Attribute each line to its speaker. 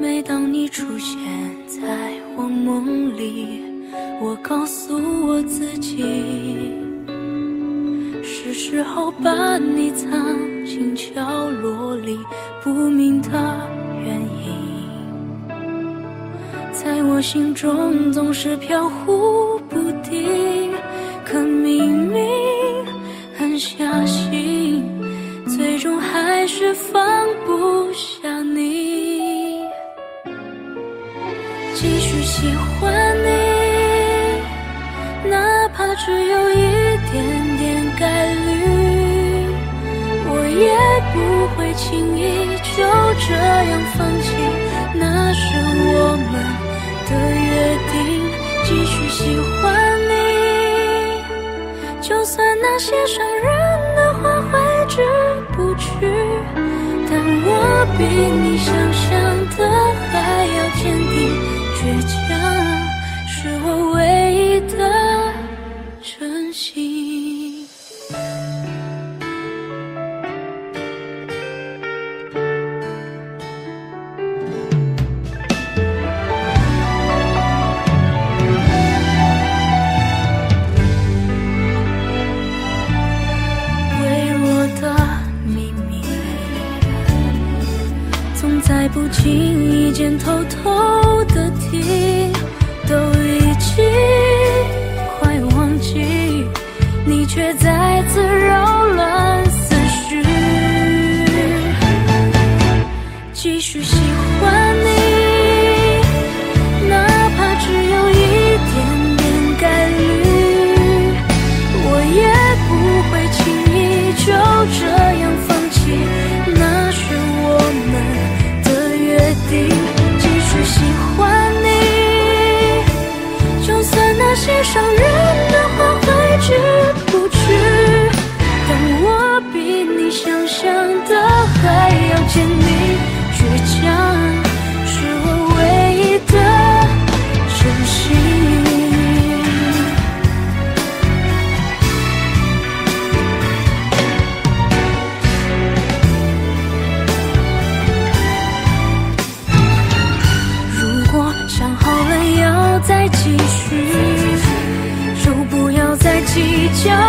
Speaker 1: 每当你出现在我梦里，我告诉我自己，是时候把你藏进角落里，不明的原因，在我心中总是飘忽不定。可明明狠下心，最终还是放不下你。继续喜欢你，哪怕只有一点点概率，我也不会轻易就这样放弃。那是我们的约定，继续喜欢你，就算那些伤人的话挥之不去，但我比你想象的还要坚定。倔强是我唯一的真心。微弱的秘密，总在不经意间偷偷的听，都已经快忘记，你却再次扰乱思绪。继续喜欢你，哪怕只有一点点概率，我也不会轻易就这样放弃。那是我们的约定，继续喜欢你，就算那些伤人的话挥之不去，但我比你想象的还要坚定。倔强是我唯一的真心。如果想好了要再继续，就不要再计较